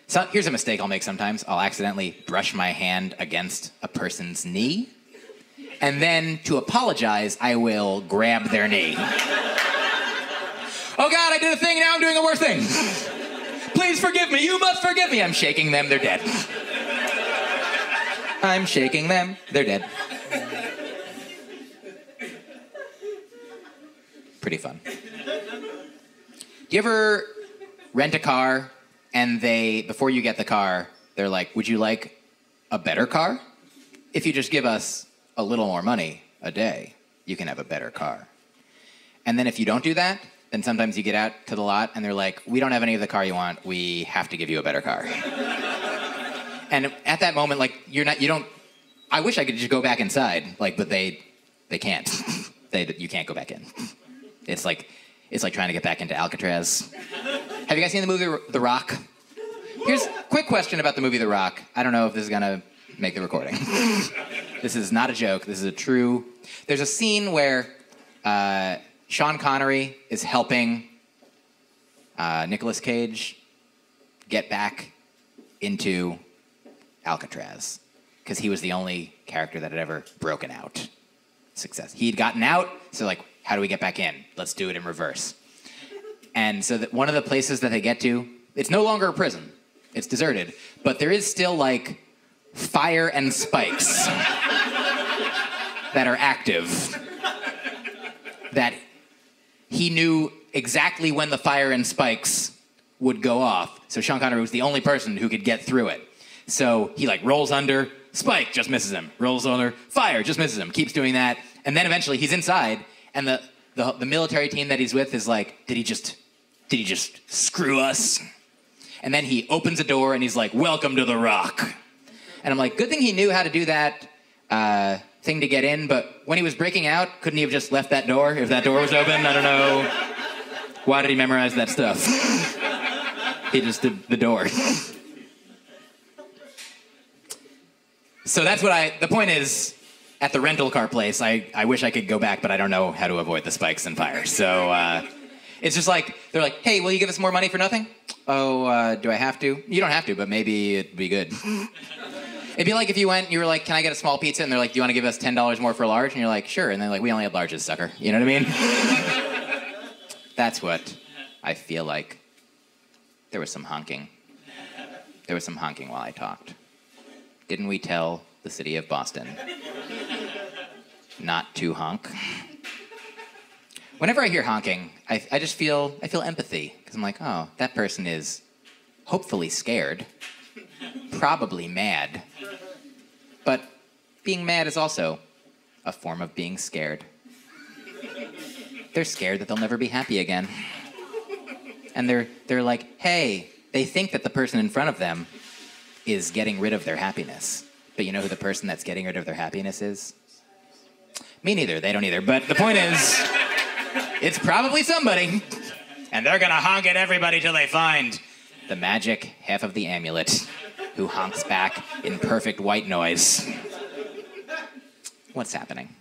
So here's a mistake I'll make sometimes. I'll accidentally brush my hand against a person's knee, and then to apologize, I will grab their knee. Oh God, I did a thing, now I'm doing a worse thing. Please forgive me, you must forgive me. I'm shaking them, they're dead. I'm shaking them, they're dead. Pretty fun. Do you ever rent a car and before you get the car, they're like, would you like a better car? If you just give us a little more money a day, you can have a better car. And then if you don't do that, then sometimes you get out to the lot and they're like, we don't have any of the car you want, we have to give you a better car. And at that moment, like, I wish I could just go back inside, like, but they can't. You can't go back in. It's like trying to get back into Alcatraz. Have you guys seen the movie The Rock? Here's a quick question about the movie The Rock. I don't know if this is gonna make the recording. This is not a joke. This is a true... There's a scene where Sean Connery is helping Nicolas Cage get back into Alcatraz because he was the only character that had ever broken out. Success. He'd gotten out, so like, how do we get back in? Let's do it in reverse. And so that one of the places that they get to, it's no longer a prison. It's deserted. But there is still, like, fire and spikes that are active. That he knew exactly when the fire and spikes would go off. So Sean Connery was the only person who could get through it. So he, like, rolls under, spike, just misses him. Rolls under, fire, just misses him. Keeps doing that. And then eventually he's inside, and the military team that he's with is like, did he just screw us? And then he opens a door and he's like, welcome to The Rock. And I'm like, good thing he knew how to do that thing to get in, but when he was breaking out, couldn't he have just left that door if that door was open? I don't know. Why did he memorize that stuff? He just did the door. So that's the point is, at the rental car place, I wish I could go back, but I don't know how to avoid the spikes and fire. So it's just like, they're like, hey, will you give us more money for nothing? Oh, do I have to? You don't have to, but maybe it'd be good. It'd be like if you went, you were like, can I get a small pizza? And they're like, do you want to give us $10 more for a large? And you're like, sure. And they're like, we only have larges, sucker. You know what I mean? That's what I feel like. There was some honking. There was some honking while I talked. Didn't we tell the city of Boston not to honk? Whenever I hear honking, I feel empathy. Because I'm like, oh, that person is hopefully scared. Probably mad. But being mad is also a form of being scared. They're scared that they'll never be happy again. And they're like, hey, they think that the person in front of them is getting rid of their happiness. But you know who the person that's getting rid of their happiness is? Me neither. They don't either. But the point is, it's probably somebody. And they're gonna honk at everybody till they find the magic half of the amulet who honks back in perfect white noise. What's happening?